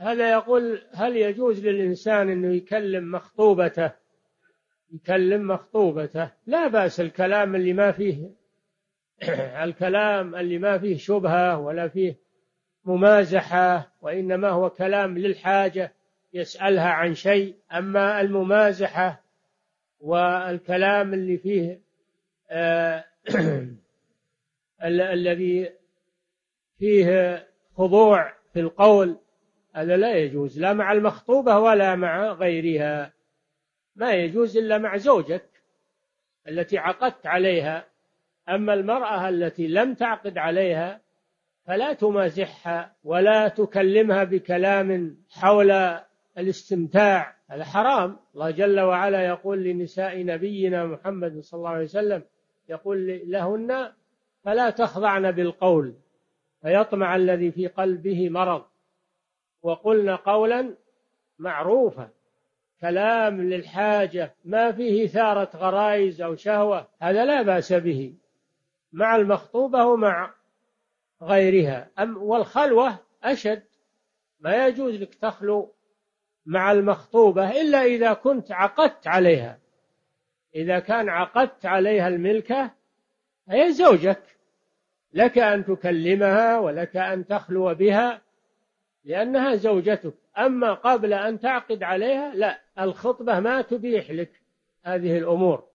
هذا يقول: هل يجوز للإنسان أنه يكلم مخطوبته؟ لا بأس. الكلام اللي ما فيه الكلام اللي ما فيه شبهة ولا فيه ممازحة، وإنما هو كلام للحاجة يسألها عن شيء. أما الممازحة والكلام اللي فيه الذي فيه خضوع في القول، هذا لا يجوز، لا مع المخطوبة ولا مع غيرها. ما يجوز إلا مع زوجك التي عقدت عليها. أما المرأة التي لم تعقد عليها فلا تمازحها ولا تكلمها بكلام حول الاستمتاع، هذا حرام. الله جل وعلا يقول لنساء نبينا محمد صلى الله عليه وسلم، يقول لهن: فلا تخضعن بالقول فيطمع الذي في قلبه مرض وقلن قولا معروفا. كلام للحاجة ما فيه إثارة غرائز أو شهوة هذا لا بأس به مع المخطوبة ومع غيرها. والخلوة أشد، ما يجوز لك تخلو مع المخطوبة إلا إذا كنت عقدت عليها. إذا كان عقدت عليها الملكة هي زوجك، لك أن تكلمها ولك أن تخلو بها لأنها زوجتك. أما قبل أن تعقد عليها لا، الخطبة ما تبيح لك هذه الأمور.